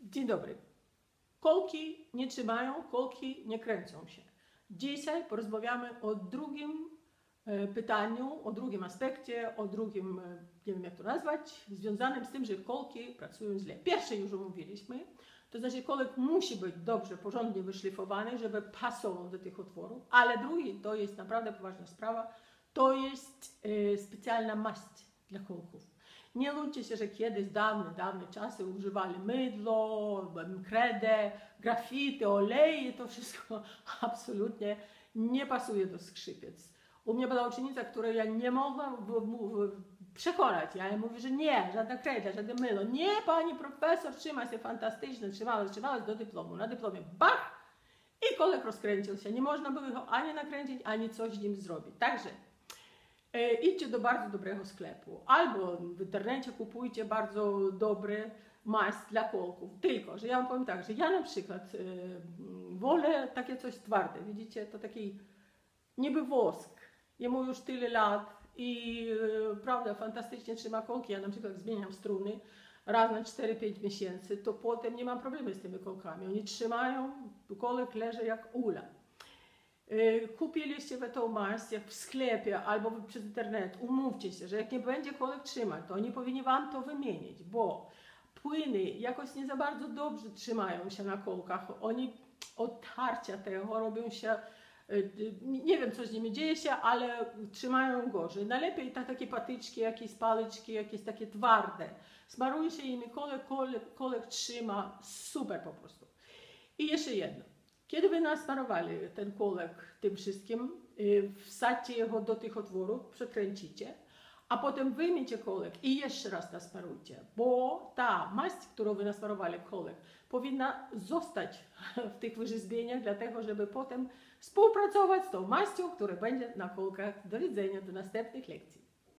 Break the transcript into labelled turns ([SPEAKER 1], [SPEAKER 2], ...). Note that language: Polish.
[SPEAKER 1] Dzień dobry. Kolki nie trzymają, kolki nie kręcą się. Dzisiaj porozmawiamy o drugim pytaniu, o drugim aspekcie, o drugim, nie wiem jak to nazwać, związanym z tym, że kolki pracują źle. Pierwsze już omówiliśmy, to znaczy kolek musi być dobrze, porządnie wyszlifowany, żeby pasował do tych otworów, ale drugi, to jest naprawdę poważna sprawa, to jest specjalna maść dla kolków. Nie łudźcie się, że kiedyś, dawne czasy używali mydło, kredę, grafity, oleje, to wszystko absolutnie nie pasuje do skrzypiec. U mnie była uczennica, której ja nie mogłam przekonać. Ja jej mówię, że nie, żadna kreda, żadne myło. Nie, pani profesor, trzyma się fantastycznie, trzymała do dyplomu. Na dyplomie bach! I kolek rozkręcił się. Nie można było go ani nakręcić, ani coś z nim zrobić. Także idźcie do bardzo dobrego sklepu, albo w internecie kupujcie bardzo dobre maść dla kolków. Tylko, że ja wam powiem tak, że ja na przykład wolę takie coś twarde, widzicie, to taki niby wosk. Jemu już tyle lat i prawda, fantastycznie trzyma kolki. Ja na przykład zmieniam struny raz na 4-5 miesięcy, to potem nie mam problemu z tymi kolkami. Oni trzymają, kolek leży jak ula. Kupiliście tą maść jak w sklepie albo przez internet, umówcie się, że jak nie będzie kolek trzymać, to oni powinni wam to wymienić, bo płyny jakoś nie za bardzo dobrze trzymają się na kolkach, oni od tarcia tego robią się, nie wiem co z nimi dzieje się, ale trzymają gorzej. Najlepiej takie patyczki, jakieś pałeczki, jakieś takie twarde. Smaruje się imi kolek trzyma super po prostu. I jeszcze jedno. Kiedy wy nasmarowali ten kolek tym wszystkim, wsadźcie jego do tych otworów, przekręcicie, a potem wyjmijcie kolek i jeszcze raz nasmarujcie, bo ta maść, którą wy nasmarowali kolek, powinna zostać w tych wyrzeźbieniach, dlatego żeby potem współpracować z tą maścią, która będzie na kolkach. Do widzenia, do następnych lekcji.